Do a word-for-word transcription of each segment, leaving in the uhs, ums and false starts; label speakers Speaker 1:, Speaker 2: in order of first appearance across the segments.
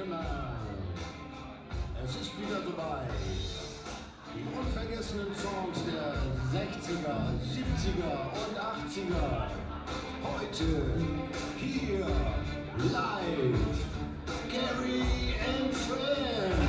Speaker 1: Gentlemen, es ist wieder dabei. Die unvergessenen Songs der sechziger, siebziger und achtziger. Heute hier live Gerry and Friends.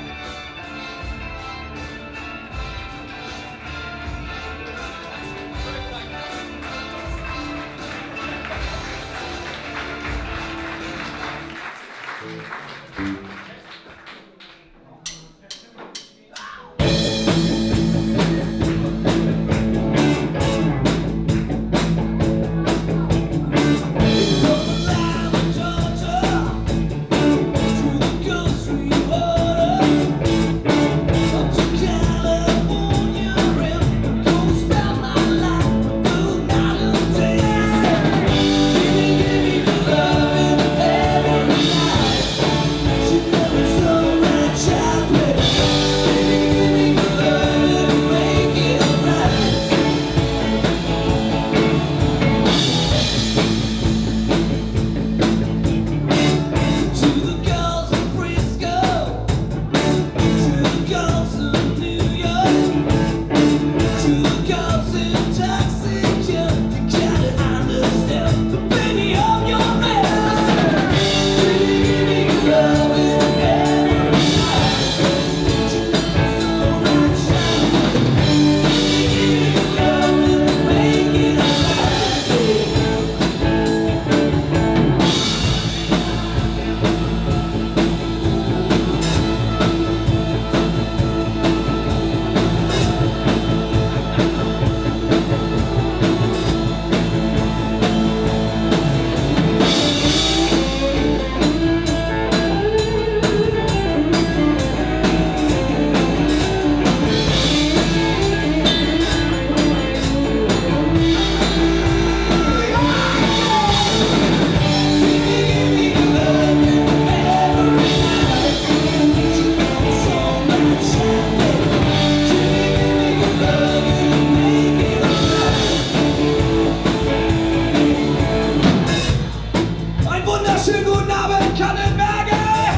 Speaker 2: Schönen guten Abend, Cadenberge!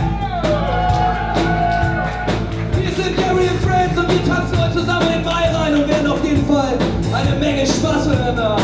Speaker 2: Wir sind Gerry and Friends und wir tanzen heute zusammen in den Mai rein und werden auf jeden Fall eine Menge Spaß miteinander haben.